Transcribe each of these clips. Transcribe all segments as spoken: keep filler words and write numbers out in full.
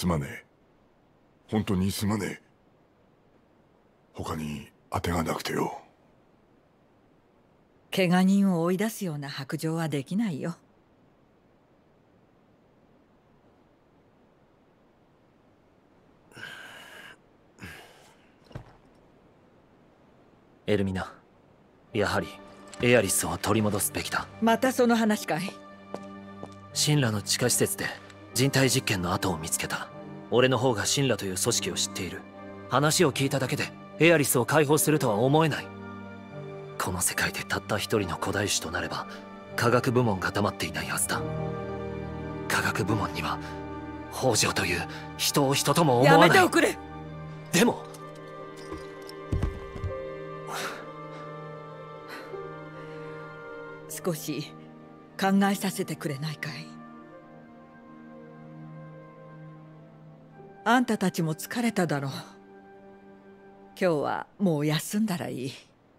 すまねえ。本当にすまねえ。他に当てがなくてよ。 怪我人を追い出すような白状はできないよ。 エルミナ、やはりエアリスを取り戻すべきだ。 またその話かい？ 神羅の地下施設で人体実験の跡を見つけた。俺の方が神羅という組織を知っている。話を聞いただけでエアリスを解放するとは思えない。この世界でたった一人の古代種となれば科学部門が黙っていないはずだ。科学部門には北条という人を人とも思わない。 やめておくれ。 でも少し考えさせてくれないかい？あんたたちも疲れただろう。今日はもう休んだらいい。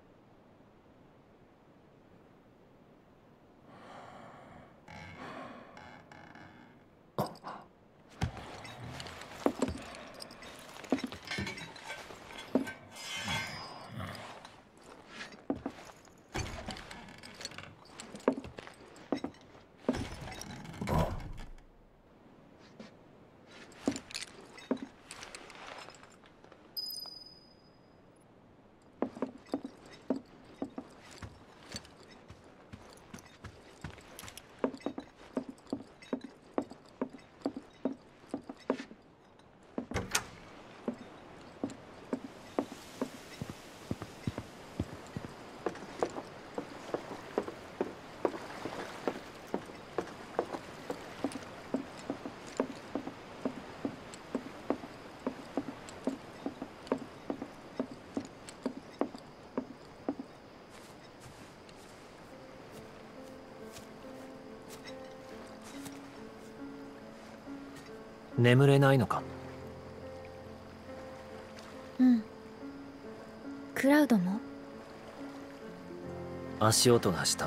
眠れないのか？ うん。クラウドも？ 足音がした。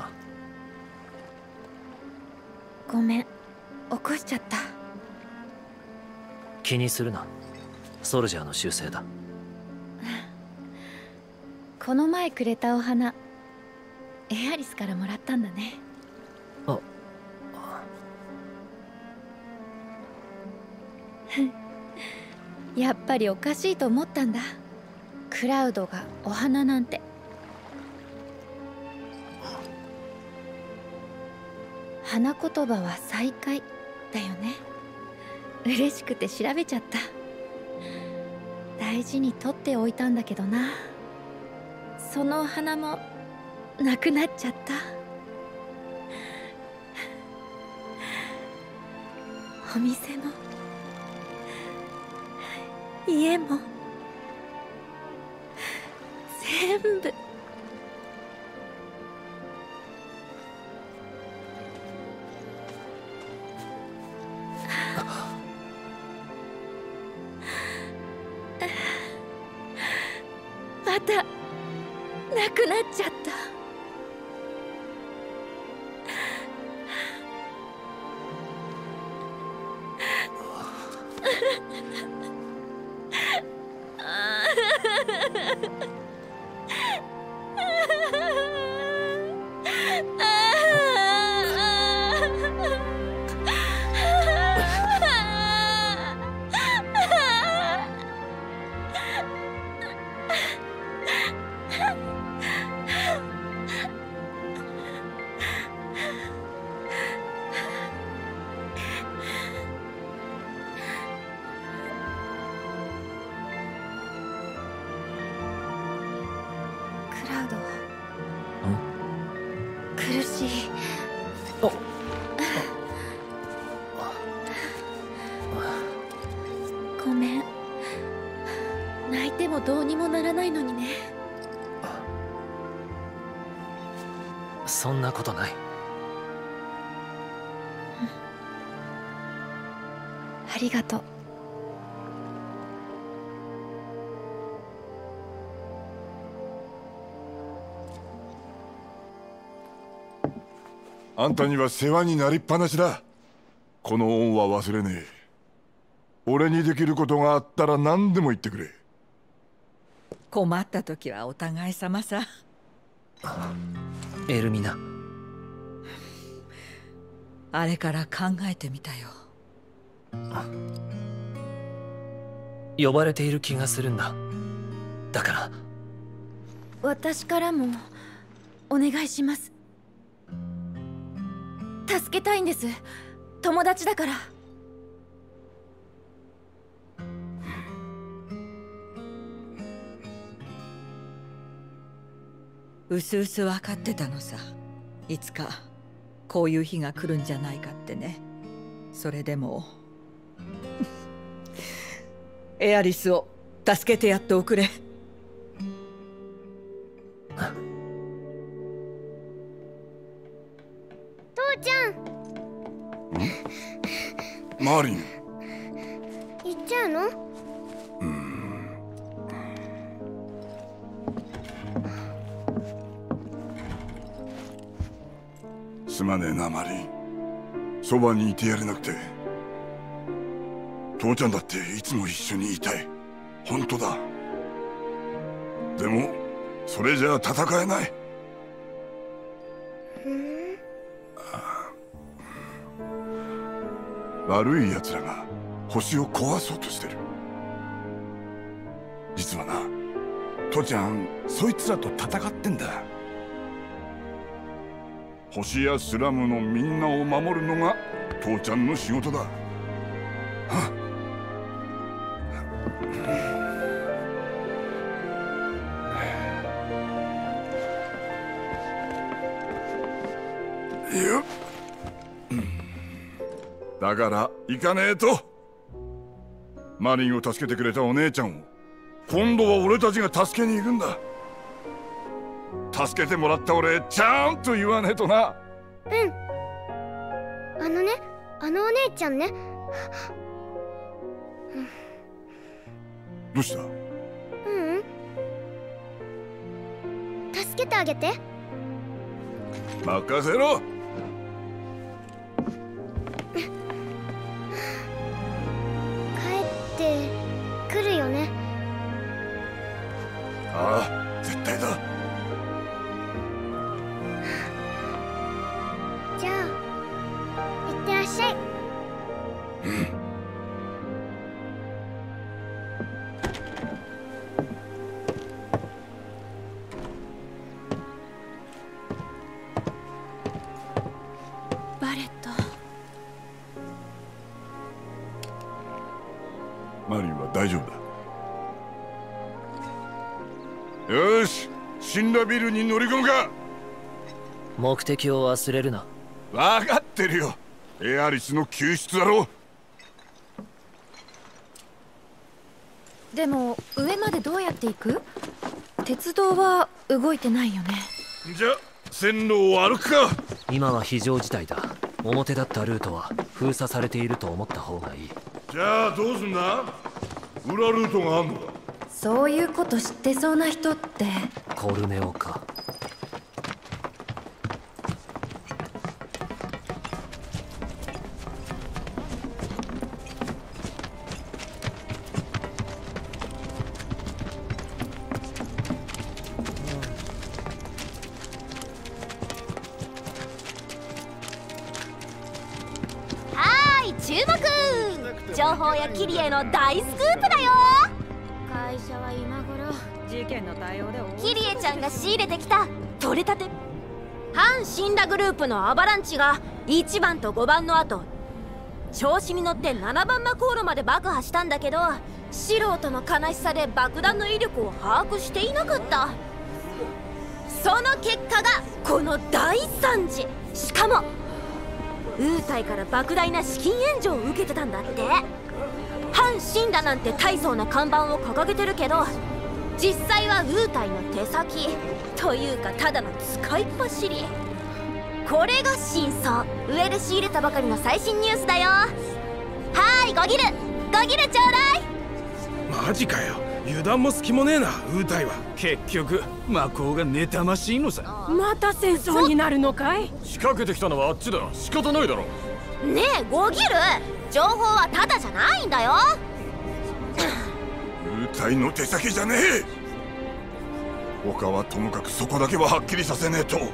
ごめん、起こしちゃった。 気にするな。ソルジャーの習性だ。 この前くれたお花、エアリスからもらったんだね。 あやっぱりおかしいと思ったんだ。クラウドがお花なんて。花言葉は再会だよね。嬉しくて調べちゃった。大事に取っておいたんだけどな。そのお花もなくなっちゃった。お店も家も全部。またなくなっちゃった。苦しい。ごめん。泣いてもどうにもならないのにね。 そんなことない。 ありがとう。 あんたには世話になりっぱなしだ。この恩は忘れねえ。 俺にできることがあったら何でも言ってくれ。 困った時はお互い様さ。 エルミナ、 あれから考えてみたよ。 呼ばれている気がするんだ。だから私からもお願いします。助けたいんです。友達だから。 うすうす分かってたのさ。いつかこういう日が来るんじゃないかってね。それでもエアリスを助けてやっておくれ。 父ちゃん。 マーリン。 行っちゃうの？ うん。すまねえなマリン。そばにいてやれなくて。父ちゃんだっていつも一緒にいたい。本当だ。でもそれじゃあ戦えない。悪い奴らが星を壊そうとしてる。実はな、父ちゃんそいつらと戦ってんだ。星やスラムのみんなを守るのが父ちゃんの仕事だ。はっよっ、だから行かねえと。マリンを助けてくれたお姉ちゃんを今度は俺たちが助けに行くんだ。助けてもらった俺ちゃんと言わねえとな。 うん。あのね、あのお姉ちゃんね。 どうした？ ううん。助けてあげて。 任せろ。 帰ってくるよね。 ああ、絶対だ。 じゃあいってらっしゃい。 うん。 バレット。 マリンは大丈夫だ。よし、死んだビルに乗り込むか。 目的を忘れるな。 分かってるよ。エアリスの救出だろ。 でも上までどうやって行く？鉄道は動いてないよね。 じゃあ線路を歩くか。 今は非常事態だ。表だったルートは封鎖されていると思った方がいい。 じゃあどうすんだ。裏ルートがあんのか。 そういうこと知ってそうな人って。 コルネオか。 はーい、注目。情報やキリエの大スクープだよ。会社は今頃事件の対応でキリエちゃんが仕入れてきた取れたて反死んだグループのアバランチがいちばんとごばんの後調子に乗ってななばん魔航路まで爆破したんだけど、素人の悲しさで爆弾の威力を把握していなかった。その結果がこの大惨事。しかもウータイから莫大な資金援助を受けてたんだって。反死んだなんて大層な看板を掲げてるけど、実際はウータイの手先というかただの使いっ走り。これが真相。上で仕入れたばかりの最新ニュースだよ。はーい、ゴギルゴギルちょうだい。 マジかよ。油断も隙もねえな、ウータイは。 結局魔法が妬ましいのさ。 また戦争になるのかい？ 仕掛けてきたのはあっちだ。仕方ないだろ。 ねえゴギル、 情報はタダじゃないんだよ。 ウータイの手先じゃねえ。他はともかくそこだけははっきりさせねえと。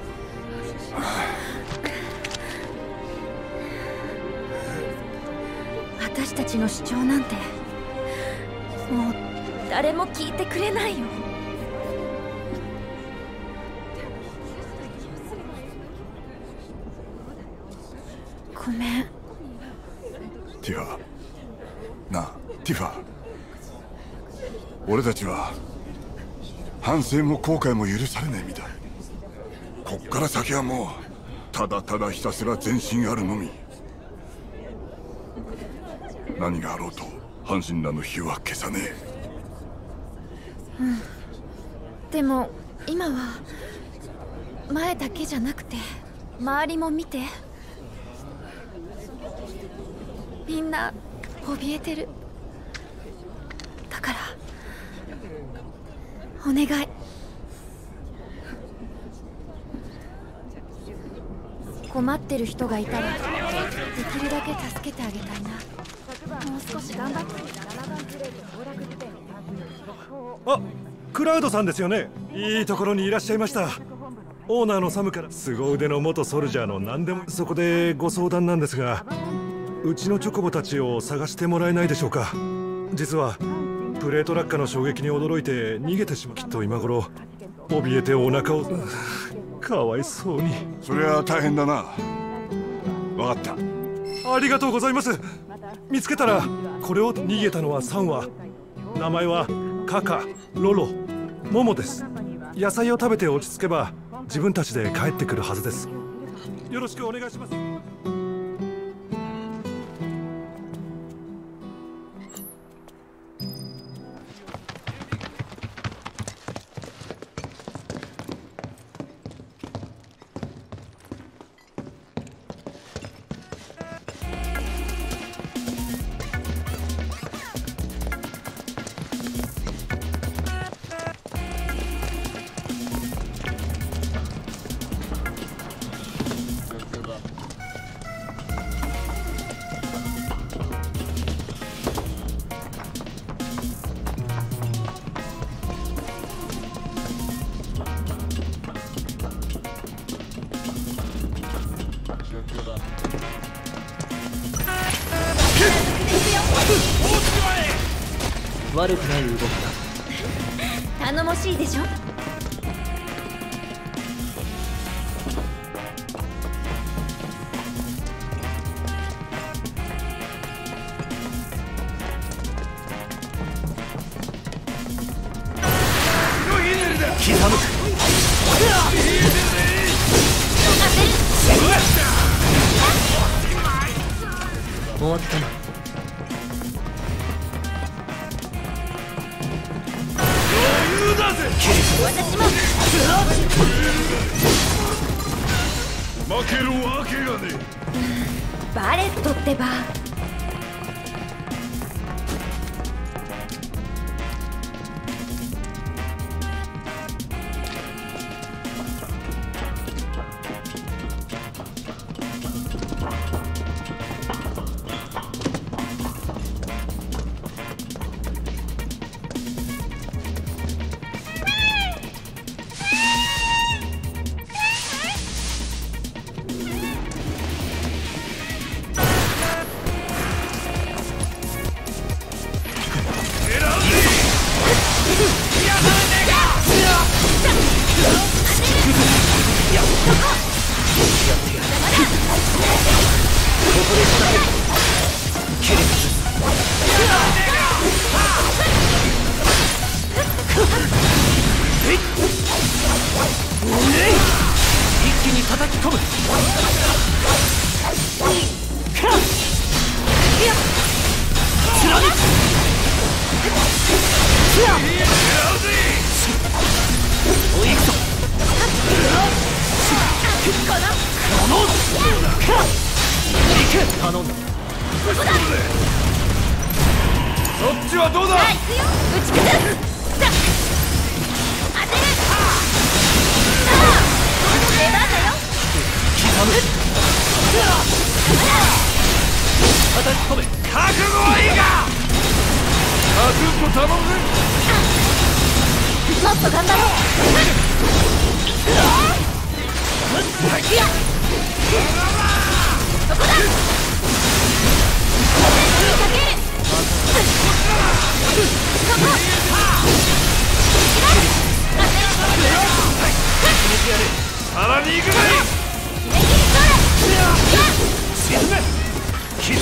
私たちの主張なんてもう誰も聞いてくれないよ。ごめん。 ティファ、なあティファ、俺たちは反省も後悔も許されない身だ。こっから先はもうただただひたすら前進あるのみ。何があろうと阪神らの火は消さねえ。 うん。でも今は前だけじゃなくて周りも見て。みんな怯えてる。だからお願い。困ってる人がいたらできるだけ助けてあげたいな。もう少し頑張って。 あ、クラウドさんですよね。いいところにいらっしゃいました。オーナーのサムから凄腕の元ソルジャーの何でも。そこでご相談なんですが、うちのチョコボたちを探してもらえないでしょうか。実はプレート落下の衝撃に驚いて逃げてしまう。きっと今頃怯えてお腹をかわいそうに。 そりゃ大変だな。分かった。 ありがとうございます。見つけたらこれを。逃げたのはさんわ。名前はカカ、ロロ、モモです。野菜を食べて落ち着けば自分たちで帰ってくるはずです。よろしくお願いします。 悪くない動きだ。 頼もしいでしょ。 刻む。終わったな。 私も負けるわけがねえ。 バレットってば。 一気に叩き込む。おいくぞ。頼んだ。 そっちはどうだ。 さあ行くよ。打ち崩す。さあ当てる。さあ出番だよ。 刻む。叩飛べ。 覚悟はいいか。 ガツンと頼むぜ。 もっと頑張ろう。いやそこだ。かける。そこ。 さらに行くぜ。 沈め。 かける。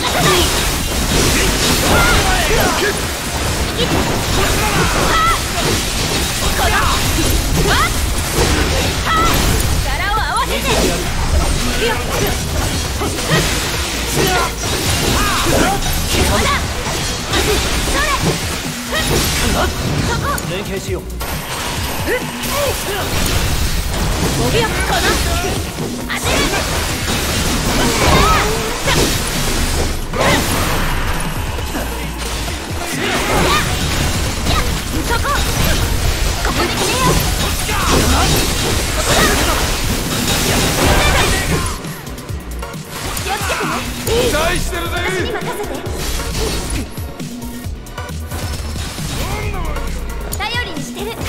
力を合わせて。 連携しよう。 ごびょうこの当てる。そこ。ここで決めよう。ここだ。気をつけてね。 期待してるぜ。 私に任せて。頼りにしてる。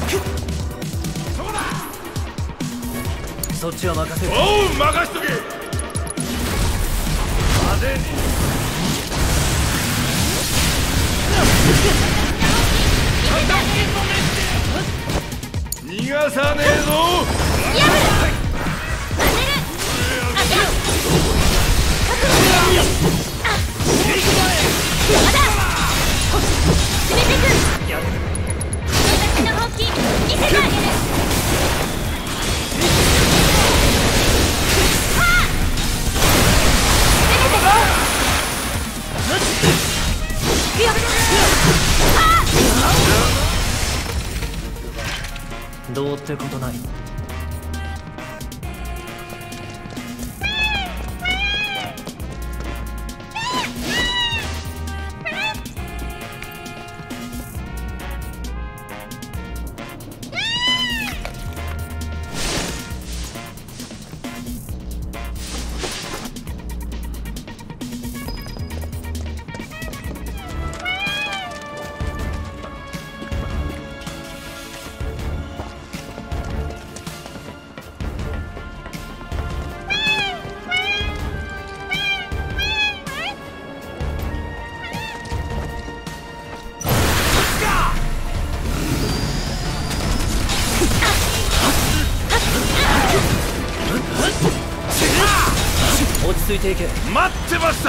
そっちは任せる。 おう、任しとけ。派手に逃がさねえぞ。 破る。当てる。当てる。覚悟しよう。まだ締めてく。私の本気見せてあげる。 どうってことない。落ち着いていけ。 待ってました。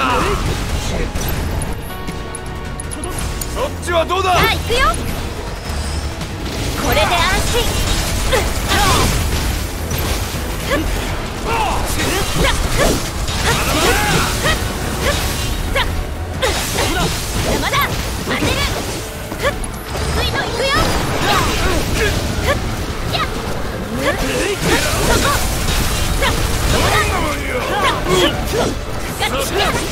そっちはどうだ。 さあ行くよ。これで安心。まだ当てる。ついの行くよ。そこ。どうだ。ガチしてやる。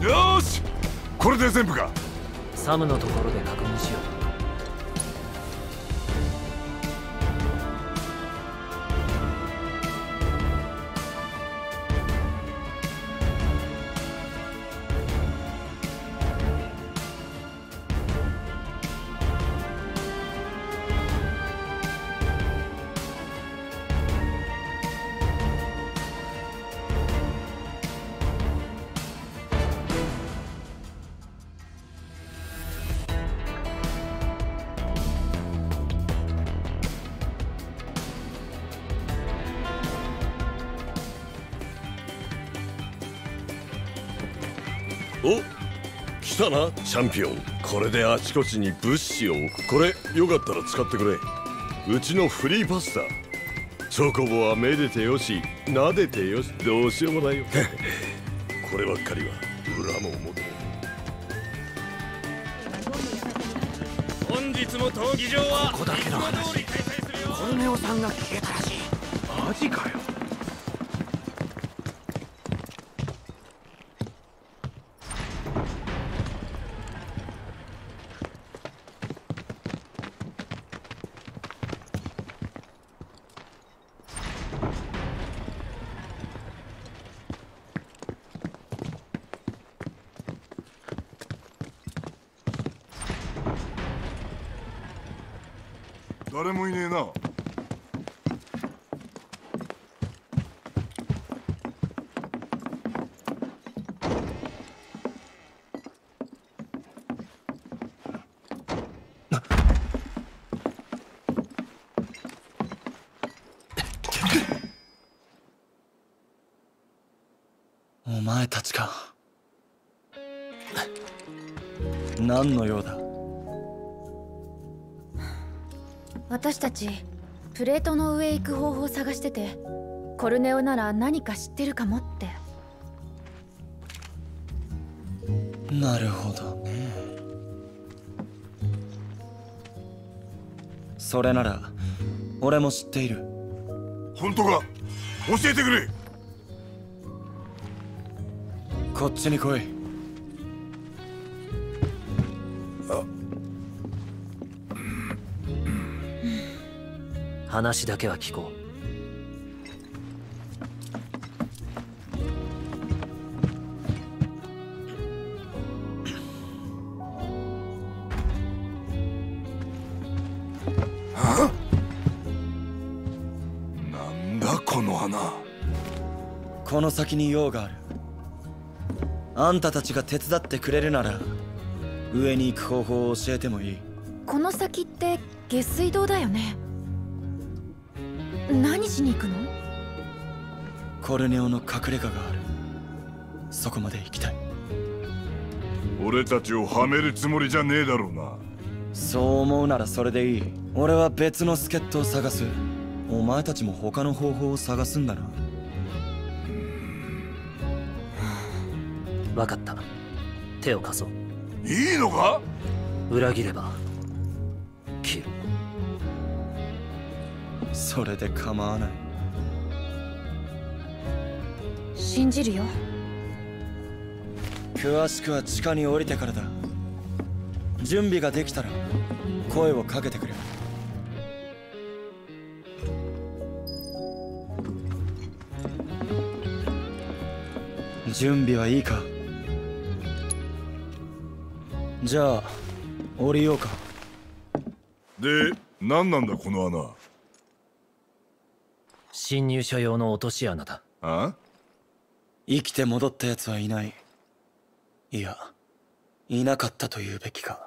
よーし、これで全部か。 サムのところで確認しよう。 お、来たなチャンピオン。これであちこちに物資を置く。これよかったら使ってくれ。うちのフリーパスだ。チョコボはめでてよし、撫でてよし、どうしようもないよ。こればっかりは裏も表も。 本日も闘技場はここだけの話、コルネオさんが消えたらしい。マジかよ。 誰もいねえな。 お前たちか。何の用だ。 私たちプレートの上行く方法を探してて、コルネオなら何か知ってるかもって。 なるほどね。それなら俺も知っている。 本当か？教えてくれ。 こっちに来い。 話だけは聞こう。はあ？なんだこの花。 この先に用がある。あんたたちが手伝ってくれるなら上に行く方法を教えてもいい。 この先って下水道だよね。何しに行くの？ コルネオの隠れ家がある。そこまで行きたい。 俺たちをはめるつもりじゃねえだろうな。 そう思うならそれでいい。俺は別の助っ人を探す。お前たちも他の方法を探すんだな。 う。分かった。手を貸そう。 いいのか？ 裏切れば切る。 それで構わない。 信じるよ。 詳しくは地下に降りてからだ。準備ができたら声をかけてくれ。準備はいいか？じゃあ降りようか。 で、何なんだこの穴。 侵入者用の落とし穴だ。 あ？ 生きて戻った奴はいない。いや、いなかったと言うべきか。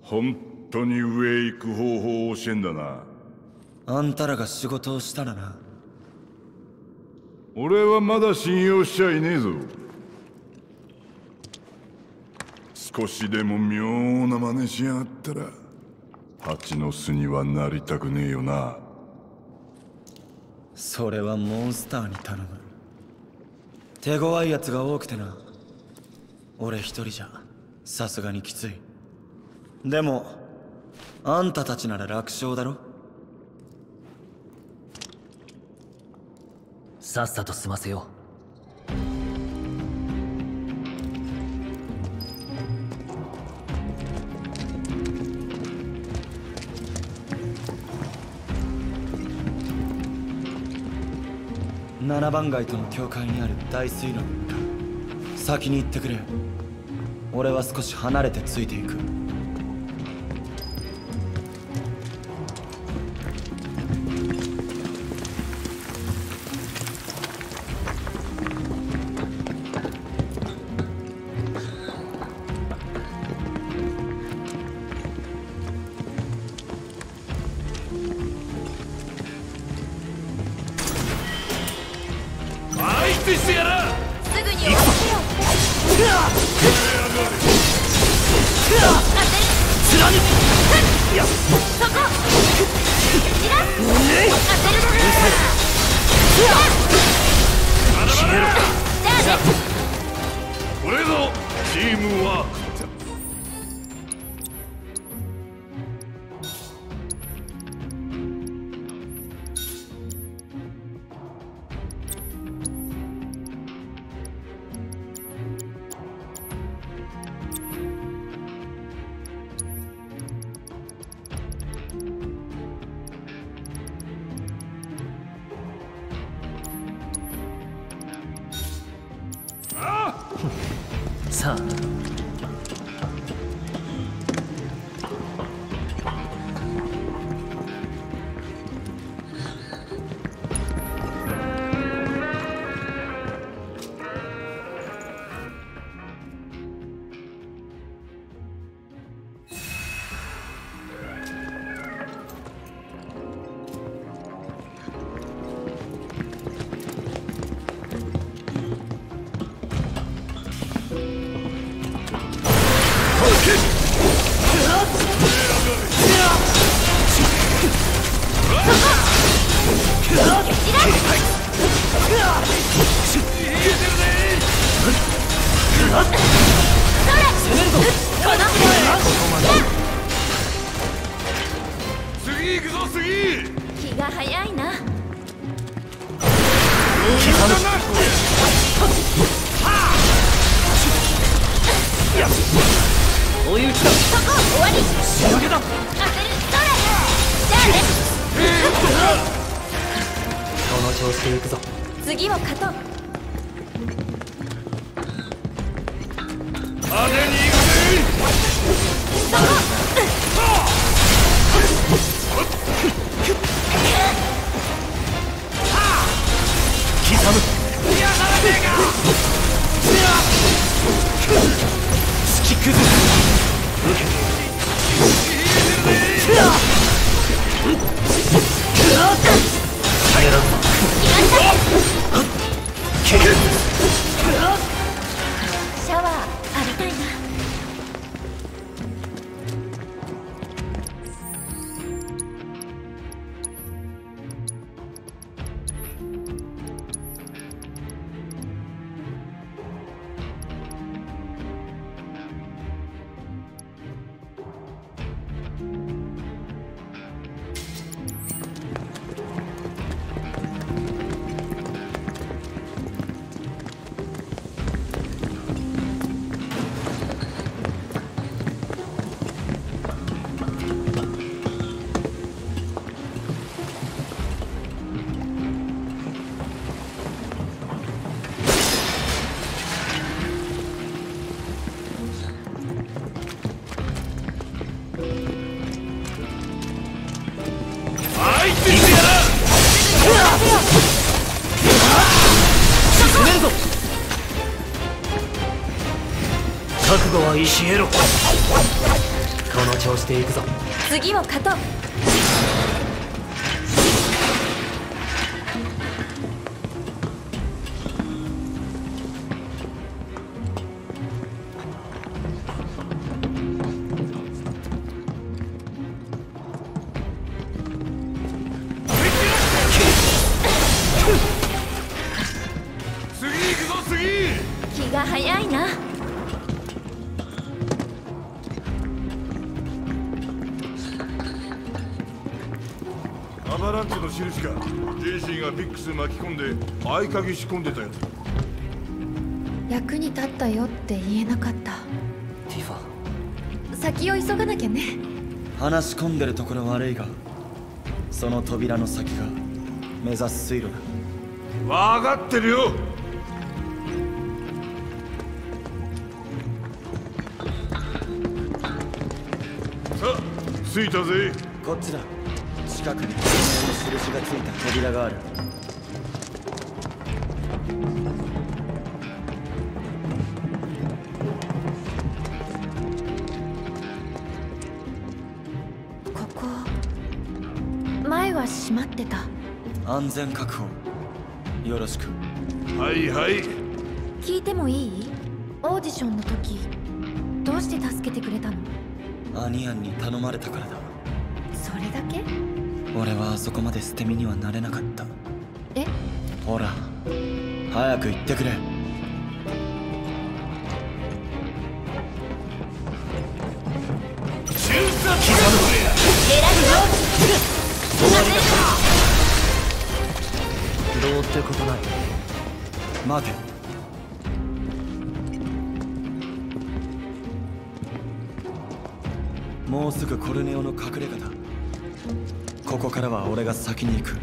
本当に上へ行く方法を教えんだな。 あんたらが仕事をしたらな。 俺はまだ信用しちゃいねえぞ。少しでも妙な真似しやがったら蜂の巣にはなりたくねえよな。 それはモンスターに頼む。手強いやつが多くてな。俺一人じゃさすがにきつい。でもあんたたちなら楽勝だろ。 さっさと済ませよう。 七番街との境界にある大水路に向かう。先に行ってくれ。俺は少し離れてついていく。 してやら。 すぐに終わってよ。 貫きやそこチラッ当てる消えろ。 じゃあね。 これぞチームワーク。 さあ次行くぞ次。 気が早いな。 追い打ちだ。 そこ終わり。 仕掛けだ。 当てる。それじゃあね。 この調子で行くぞ。 次も勝とう。 派手に行くぜ。 そこ刻む。 やられねえか。 突き崩す。受けて下げらんぞ。蹴る。 シャワー浴びたいな。 覚悟は石エロ。 この調子でいくぞ。 次を勝とう。 次行くぞ次。 気が早いな。 アバランチの印か。ジェイシーがピックス巻き込んで合鍵仕込んでたやつ。 役に立ったよって言えなかった。 ティファ、 先を急がなきゃね。 話し込んでるところ悪いが、その扉の先が目指す水路だ。 分かってるよ。さあ着いたぜ。 こっちだ。近くに印がついた扉がある。 ここ前は閉まってた。 安全確保よろしく。 はいはい。 聞いてもいい？オーディションの時どうして助けてくれたの？ アニアンに頼まれたからだ。 それだけ？ 俺はあそこまで捨て身にはなれなかった。 え？ ほら早く言ってくれ。 どうってことない。 待て。もうすぐコルネオの隠れ家だ。ここからは俺が先に行く。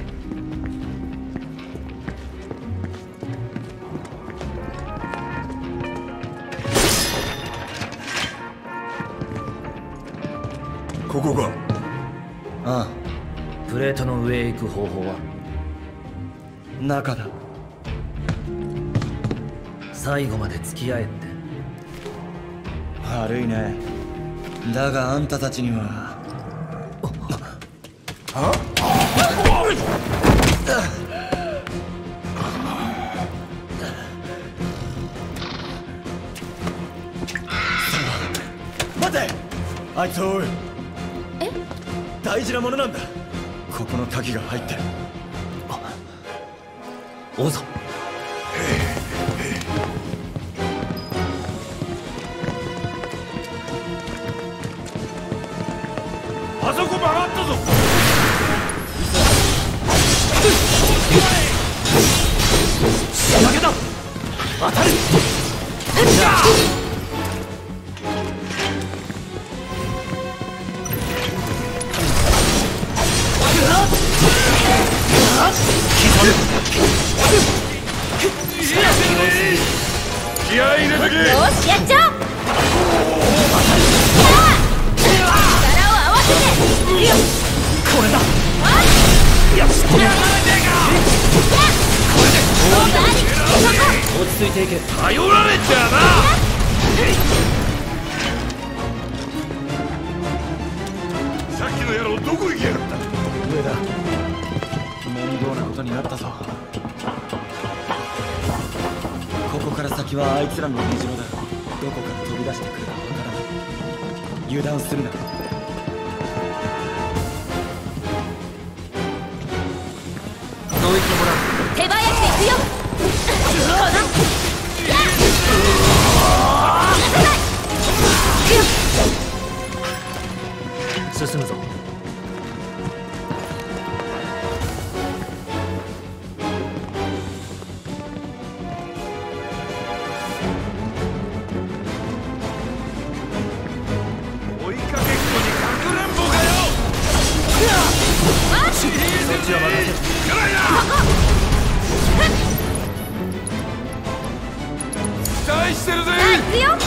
ここか。 ああ。 プレートの上へ行く方法は？ 中だ。 最後まで付き合えって。 悪いね。だがあんたたちには。は？待て！あいつを追う。 え？ 大事なものなんだ。ここの鍵が入ってる。 追うぞ。 あそこ曲がったぞ。 仕掛けだ。当たる。 気合い入れとけ。 よしやっちゃおう。力を合わせて。 これだ。 よし。これで落ち着いていけ。 頼られちゃな。さっきの野郎どこ行きやがった。 上だ。面倒なことになったぞ。ここから先はあいつらの根城だ。どこから飛び出してくるかわからない。油断するな。 どいてもらう。 手早く行くよ。この進むぞ。 追いかけっこにかくれんぼかよ。 そっちは任せる。 期待してるぜ。 行くよ。 あるや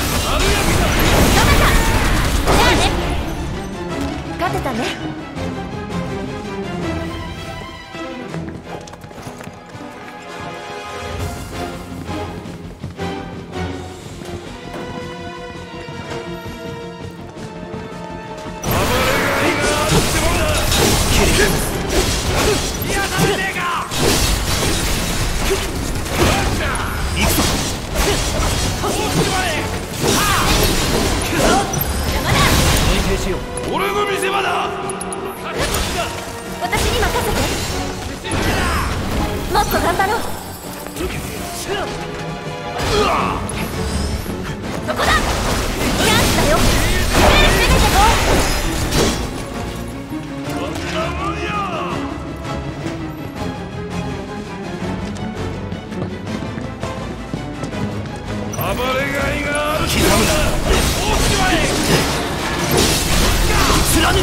じゃあね。勝てたね。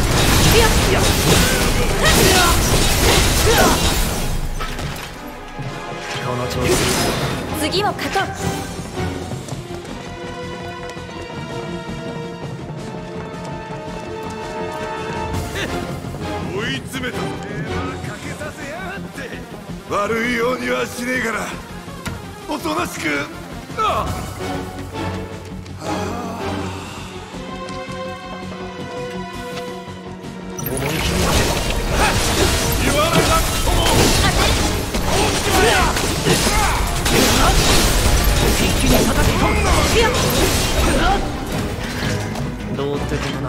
この調子次を勝とう。 追い詰めた。かけさせやがって。悪いようにはしねえからおとなしく。ああ言われなくとも一気に叩き込む。どうってことない。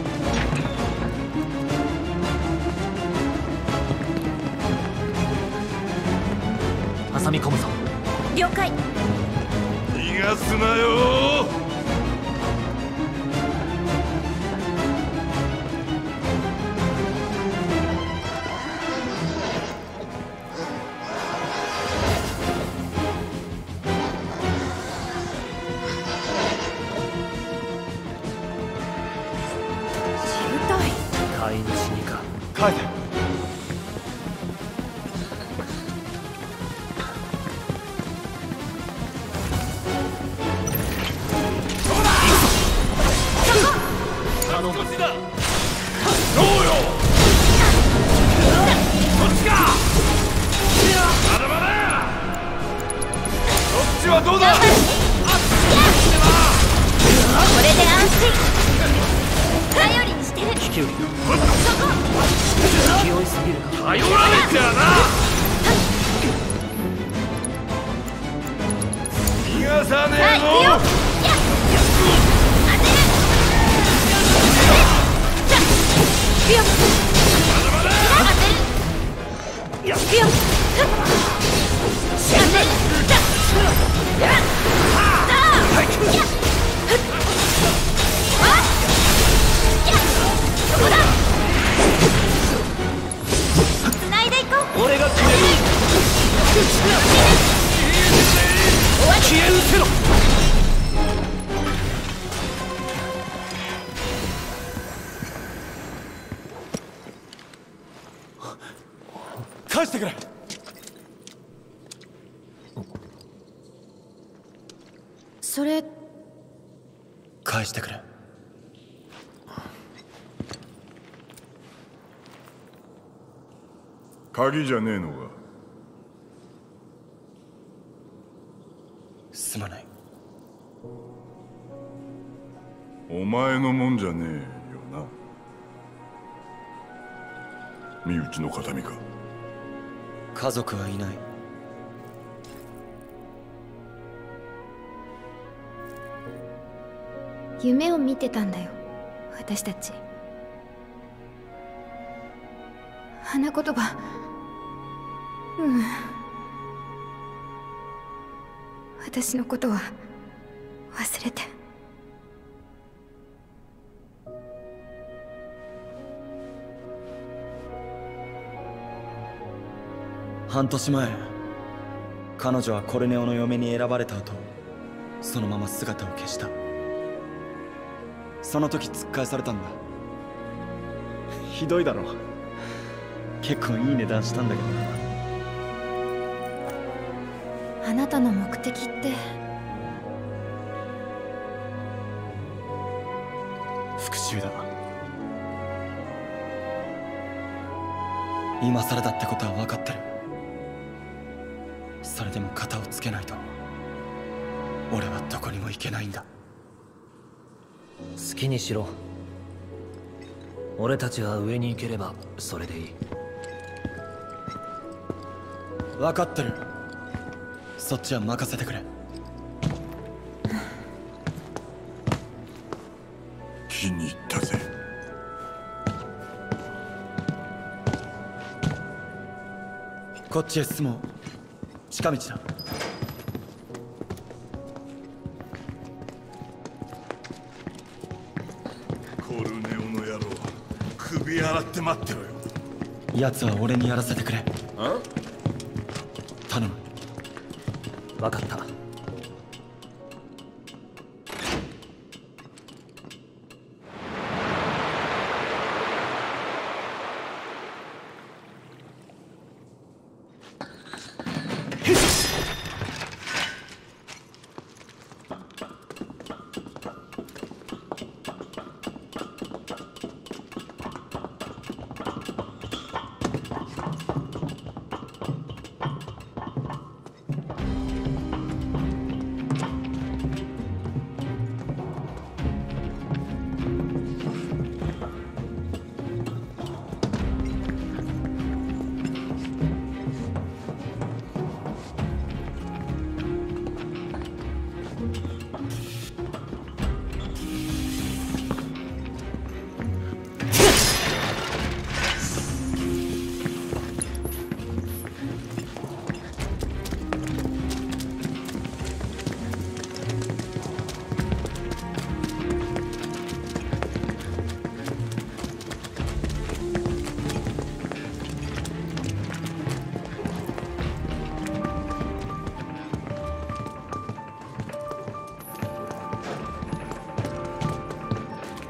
挟み込むぞ。 了解。 逃がすなよ。 飼い主にか。 帰って。 頼む。 こっちだ。どうよ。こっちか。まだまだ。こっちはどうだ。 これで安心。頼りにしてる。 気球勢いすぎるか。 頼られちゃな。 逃がさねえぞ。 繋いでいこう。 俺が決める。消え失せろ。 返してくれ。 それ返してくれ。 鍵じゃねえのか。 すまない。 お前のもんじゃねえよな。身内の形見か。 家族はいない。 夢を見てたんだよ、私たち。花言葉、うん私のことは忘れて。 半年前、彼女はコルネオの嫁に選ばれた後、そのまま姿を消した。その時突っ返されたんだ。ひどいだろ。結構いい値段したんだけどな。 あなたの目的って復讐だ。今更だってことは分かってる。それでも肩をつけないと俺はどこにも行けないんだ。 好きにしろ。俺たちが上に行ければそれでいい。 分かってる。そっちは任せてくれ。 気に入ったぜ。 こっちへ進もう。近道だ。 コルネオの野郎、首洗って待ってろよ。 奴は俺にやらせてくれ。 あ？ 頼む。 分かった。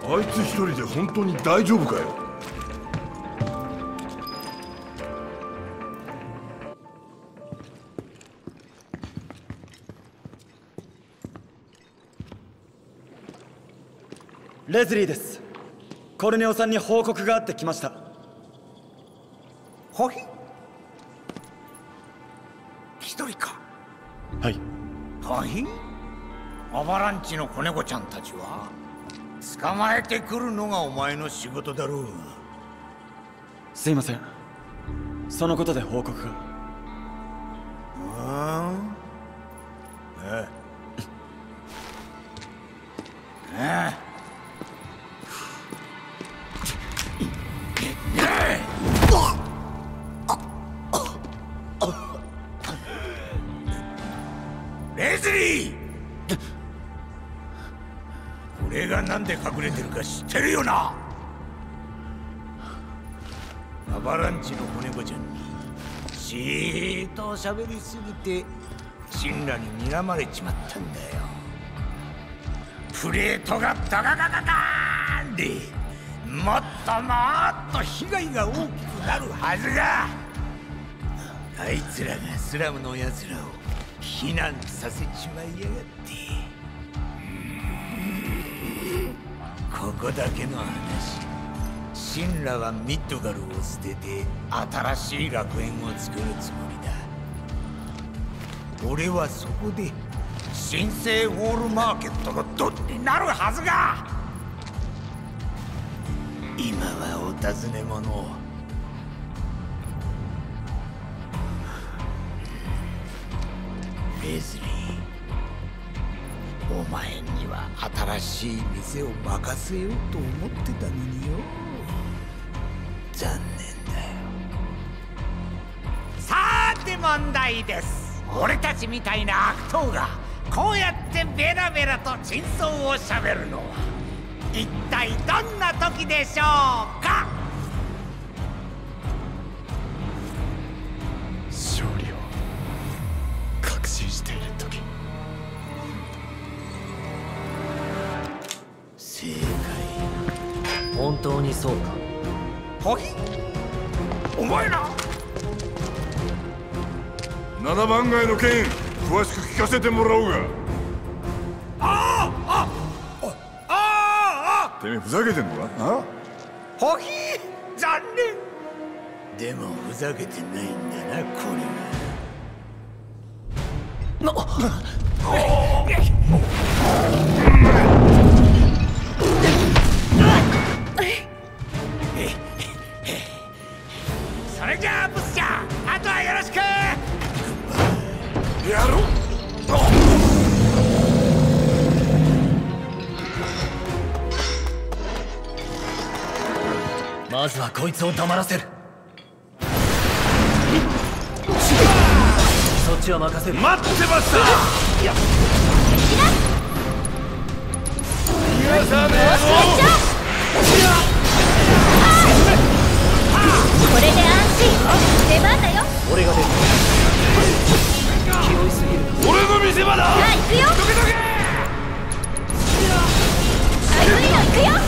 あいつ一人で本当に大丈夫かよ。 レズリーです。コルネオさんに報告があってきました。 はい一人か。 はい。 はいアバランチの子猫ちゃんたちは捕まえてくるのがお前の仕事だろう。 すいません、そのことで報告が。 ああああレズリー、俺がなんで隠れてるか知ってるよな。アバランチの子猫ちゃんにしーっと喋りすぎてシンラに睨まれちまったんだよ。プレートがダガガガガーンでもっともっと被害が大きくなるはずが、あいつらがスラムのやつらを避難させちまいやがって。ここだけの話、シンラはミッドガルを捨てて新しい楽園を作るつもりだ。俺はそこで神聖ウォールマーケットのドンになるはずが。今はお尋ね者を。レズリー、お前には新しい店を任せようと思ってたのによ。残念だよ。さーて問題です。俺たちみたいな悪党がこうやってベラベラと真相をしゃべるのは一体どんな時でしょうか。 勝利を確信している時。 正解。 本当にそうか。 はいお前らななばん街の件詳しく聞かせてもらおうが。 あああああてめえふざけてんのか。あほひ残念。でもふざけてないんだなこれは。それじゃあブスちゃん、あとはよろしく。 やろう。 まずはこいつを黙らせる。そっちは任せる。 待ってました。逃がさねえぞ。 これで安心。出番だよ。 俺が出る。気負いすぎる。 俺の見せ場だ。 さあ行くよ。 どけどけ。 アグリノ行くよ。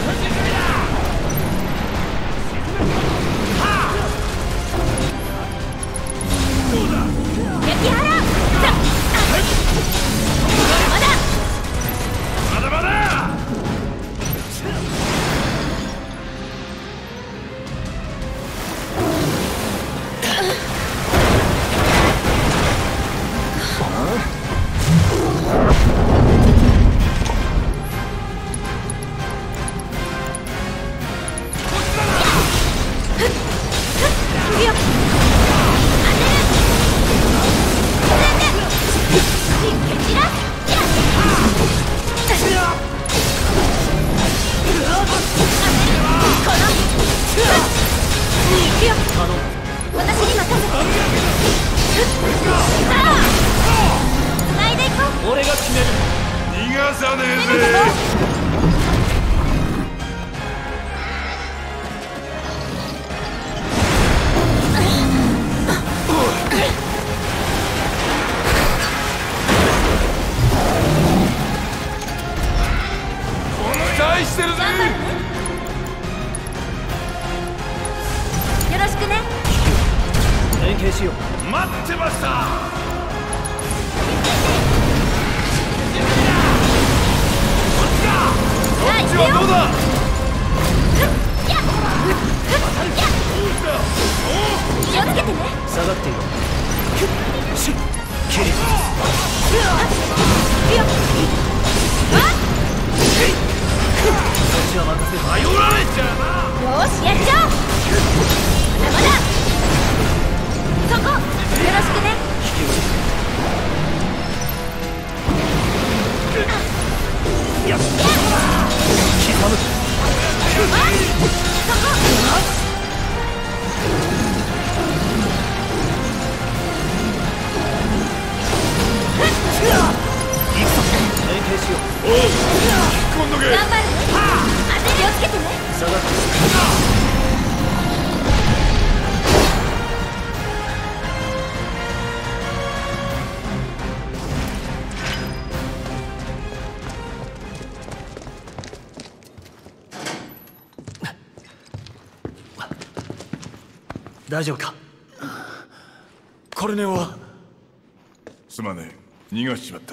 焼き払う。さあまだまだまだ。 俺が決める。 逃がさねえぜ。この大待してるぜ。 よろしくね。 連携しよう。 待ってました。こっちか。こっちはどうだ。 気をつけてね。 下がっていろ。しキリそっちは任せる。 頼られちゃうな。 よし、やっちゃおう。まだまだ。そこよろしくね。 よし刻む。 そこ連携しよう。 おう、引っ込んどけ。 頑張るね。気をつけてね。 下がって大丈夫か。 コルネオは。 すまねえ、逃がしちまった。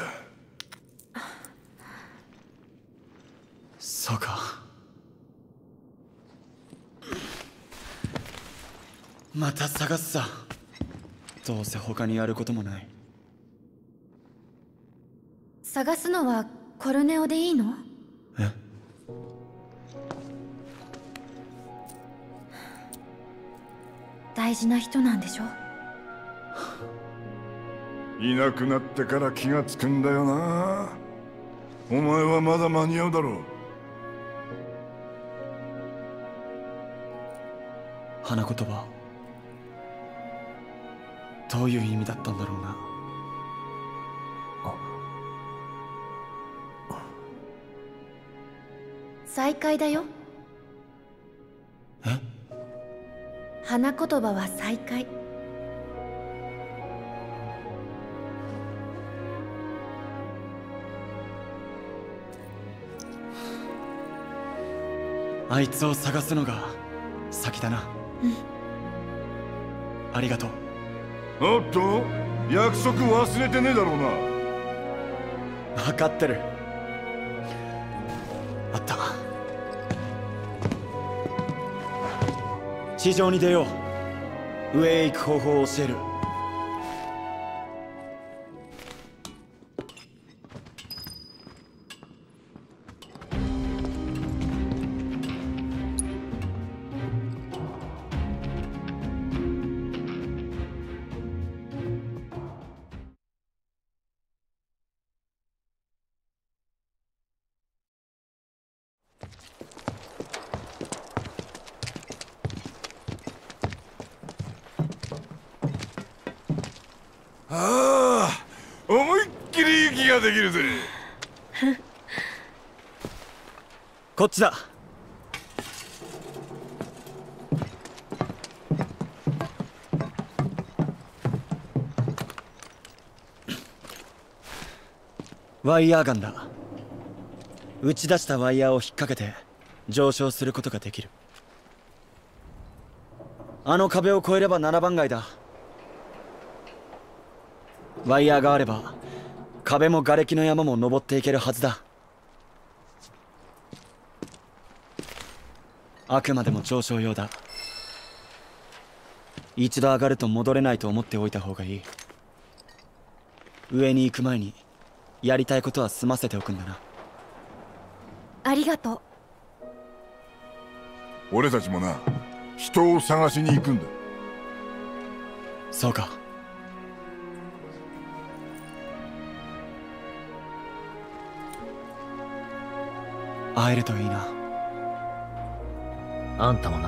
そうか。また探すさ。どうせ他にやることもない。 探すのはコルネオでいいの？ え？ 大事な人なんでしょ？ いなくなってから気がつくんだよな。お前はまだ間に合うだろう。 花言葉、どういう意味だったんだろうな。 再会だよ。 え？ 花言葉は再会。 あいつを探すのが先だな。 うん。 ありがとう。 おっと、約束忘れてねえだろうな。 分かってる。あった。地上に出よう。上へ行く方法を教える。 ああ、思いっきり息ができるぜ。 こっちだ。ワイヤーガンだ。打ち出したワイヤーを引っ掛けて上昇することができる。あの壁を越えればななばん街だ。ワイヤーがあれば壁も瓦礫の山も登っていけるはずだ。あくまでも上昇用だ。一度上がると戻れないと思っておいた方がいい。上に行く前にやりたいことは済ませておくんだな。 ありがとう。俺たちもな、人を探しに行くんだ。 そうか。会えるといいな。 あんたもな。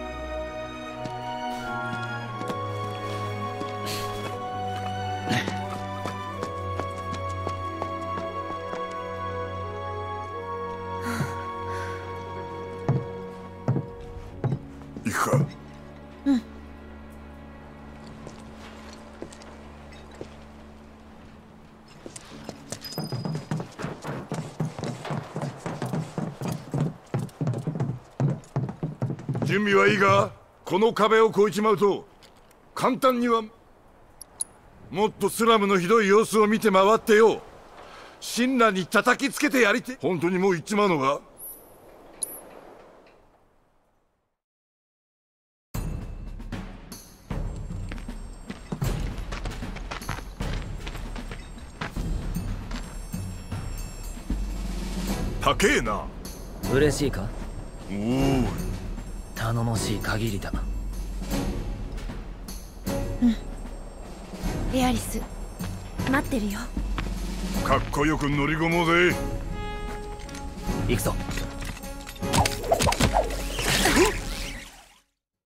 行くか。 うん。 準備はいいか？この壁を越えちまうと簡単には。もっとスラムのひどい様子を見て回ってよ、神羅に叩きつけてやりて。本当にもう行っちまうのか？高えな。 嬉しいか？ おお、 頼もしい限りだ。 エアリス待ってるよ。 かっこよく乗り込もうぜ。 行くぞ。